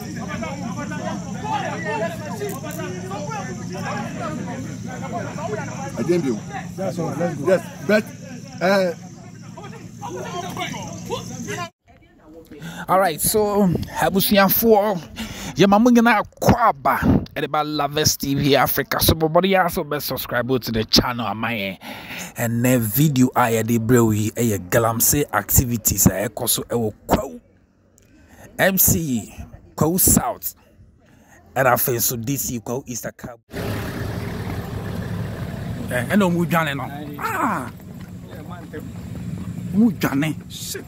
I didn't do. That's all. Let's go. Yes, but all right, so Habusian for Yamamungana Kwaba at about Lovers TV Africa. So, body also best subscribe to the channel on my and the video I did brewy a Galamsey activities. I also a quo MC Quo South and I feel so DC Quo Easter Cab. And no Mujane no. Ah, Mujane shit.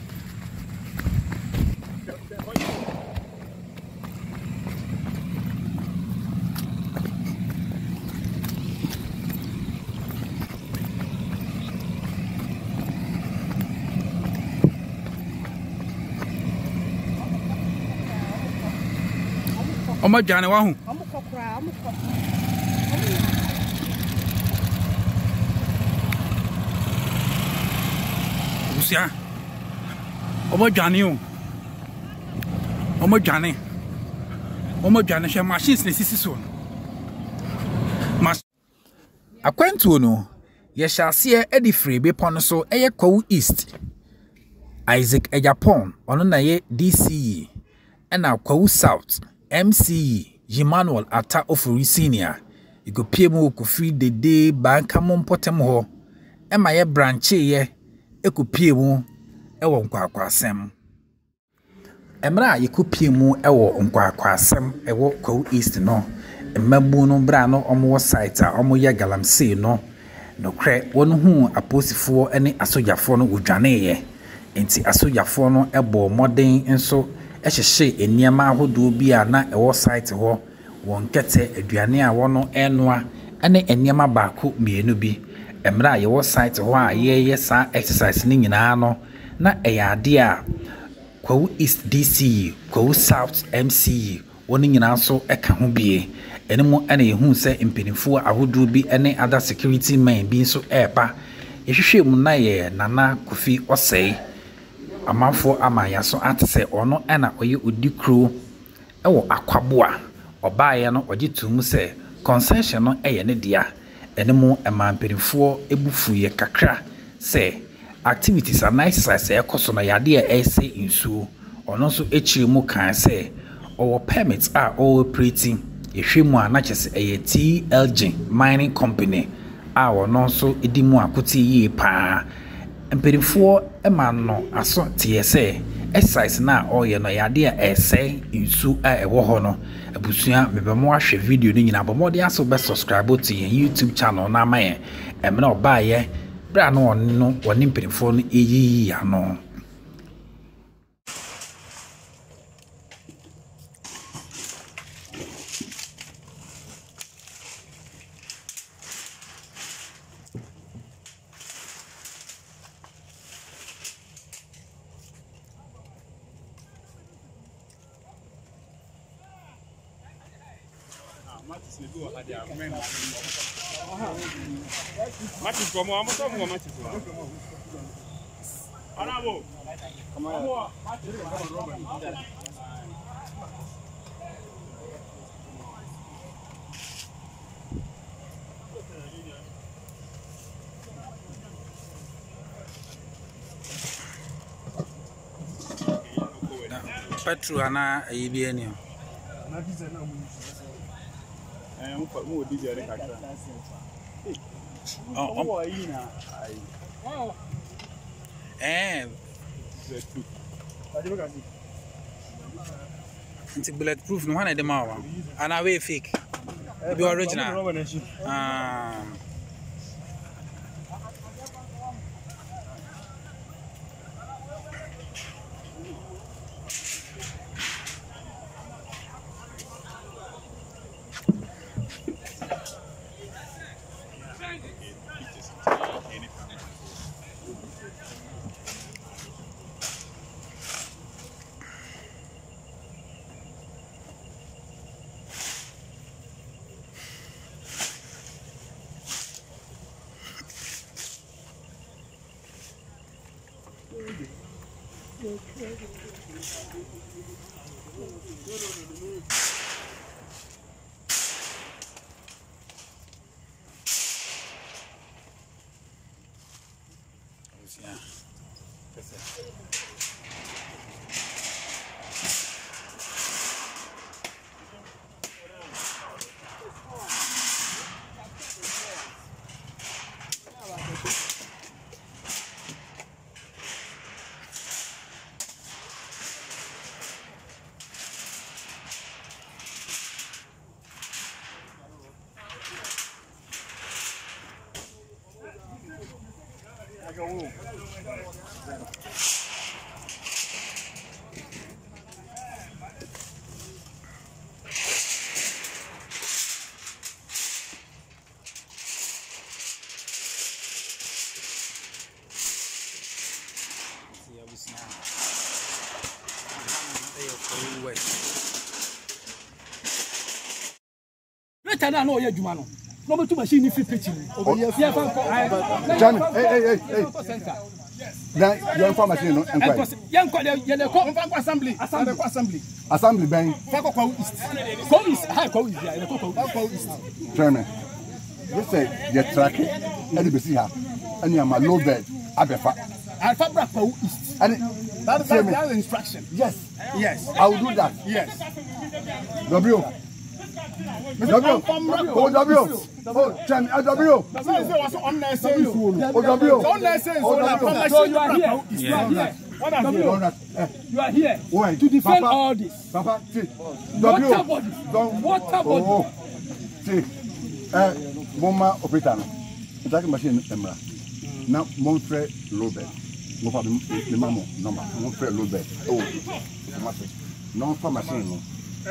Oma Jane wahu. Usia. Oma Jane o. Oma Jane. Oma Jane she machines ne sisi so. Mas akwantu no ye hyase e di free be pon so eye Kwawu East. Isaac Ejapon ono na ye DCE ena Kwawu South MC Emmanuel Ata Ofori Senior igo piemu ko free the day banka mompotem ho e ma ye branch ye eko piemu e wo nkwakwasem emra ye ko piemu e wo nkwakwasem e wo Kwawu East no emmabu no bra no omo site a omo ye Galamsey no kre wonu hu aposifo ene asojafo no odwane ye enti asojafo no ebo modern enso ehye eniema ahodo bi a na ewo site ho won kete aduane a wono enoa ene eniema baako mienu bi emra ye wo site ho a ye sa exercise ni nyina no na eyade a Kwawu East DC Kwawu South MC woni nyina so eka ho bie enemo ene ehu se impinifo ahodo bi ene other security men bi so eba ehwehwe mu na ye Nana Kofi Osei amanfo amaya so atse ono ana oye odikro ewo akwaboa obaye no ogitum se concession no eye ne dia enemu emampirifo ebufuye kakra se activities and exercise ekoso no yade e ese insu ono so echirimu kan se owo permits are all operating ehwemu anachese eye TLG mining company a wono so edimu akoti yi pa empirifo emano aso TSA exercise na oye no yade a ese insu a ewo ho no abusua mebemo ahwe video ni nyina bomode aso be subscribe to YouTube channel na maye emna obaye bra no no woni empirifo no eyi ya no Matches como vamos a jugar matches. Arabo. Como matches. Petro ana ayibieni Na dize na mu. Mo dize re kakra. Oh, aí na. Aí. It's bulletproof no one dem awa. And away fake. Be original. I know you're Jumano. No too machine if you pitching. Johnny, hey. Young farmer, assembly bang. Chairman, you say you're tracking anybody here, and you're my low bed. Abefa. Alpha East. And that's the instruction. Yes. I will do that. Yes. W. You are here to defend all this. Papa, water body. Mama operator. It's machine. Now, Montfrey low bed. No problem. The mammo number. Montfrey low bed. Oh, no for machine.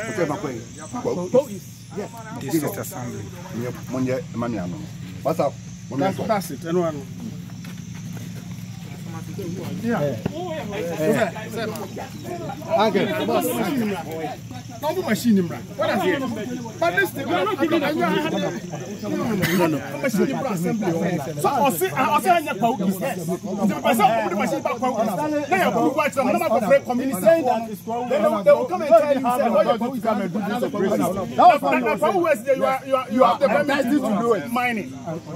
Yes. This is assembly. What's up? That's it. Anyone? Yeah. Not the machine, what is it? But this thing, no. So I'll say, the machine back. They will come and tell you, you have the permit to do it. Mining.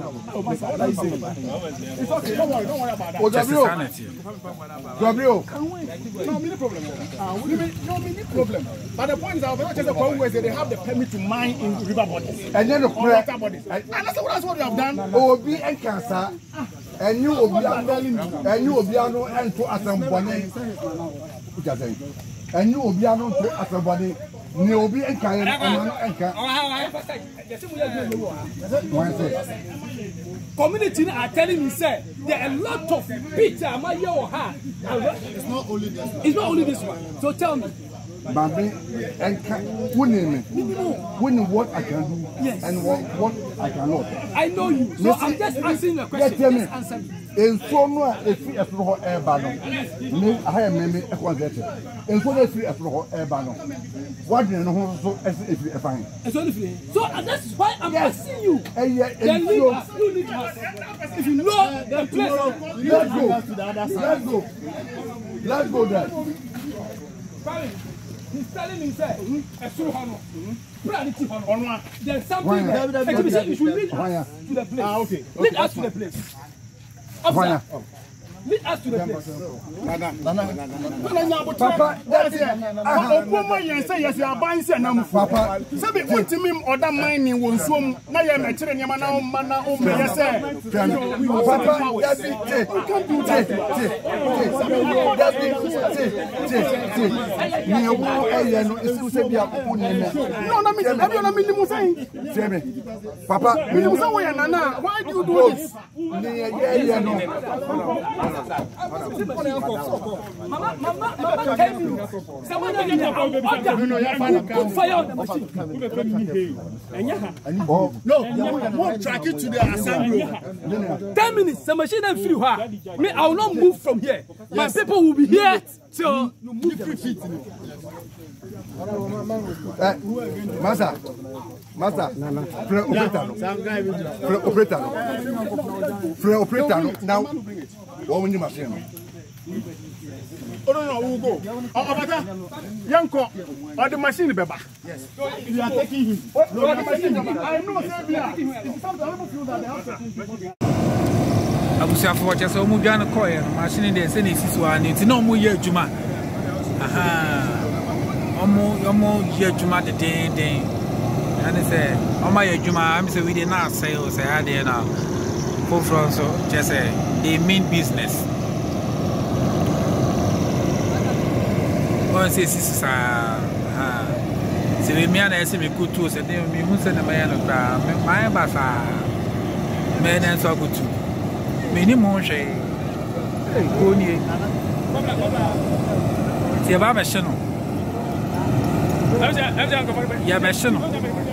It's okay, don't worry about that. Gabriel. No, many problem. Many problem. But the point is, they have the permit to mine in river bodies. And then the water bodies. And that's what we have done. Obi and cancer. And you Obiano and to assembly. And you Obiano to assembly. Niobi and Kayan community are telling me, sir, there are a lot of picture my your heart. It's not only this one. It's not only this one. So tell me. Baby, and winning what I can do, yes, and what I cannot. I know you. So I'm just asking you a question. Yes, just answer me. In so no, if you have no air balloon, I am maybe a quantity. In so if you have no air balloon, what do you know? So if you find. So that's why I'm asking you. Then leave us. You leave us. If you know the place, let's go there. He's telling me, sir, there's something there. You should lead us to the place. Okay. Lead us to the place. Lead us to the place. Papa, that's it. Yes, you are buying some Papa. Some people to me other mining will swim. Now you are making your man. Yes, sir. Papa, that's it. Can't do that. Papa, why do you do this? Mama came in. Someone put fire on the machine. No, won't track it to the assembly. 10 minutes, the machine and free her. Me, I will not move from here. My people will be here till you move 3 feet. Master, operator. Now, what will you machine? no, we'll go. Yanko, or the machine beba. Yes. You are taking him. I know, sometimes feel that they have to Abusia for just a Mujana coil, machine in the Senate is one, it's no more year Juma. Aha. Almost year Juma the day. And they say, oh my Juma, I'm so we did not say, or say, I did now. For from so just say, they mean business. One says, so we may not see me good too, so they may send a man of my basa. Men and so good too. Many more say, go near. See about a channel. Yeah,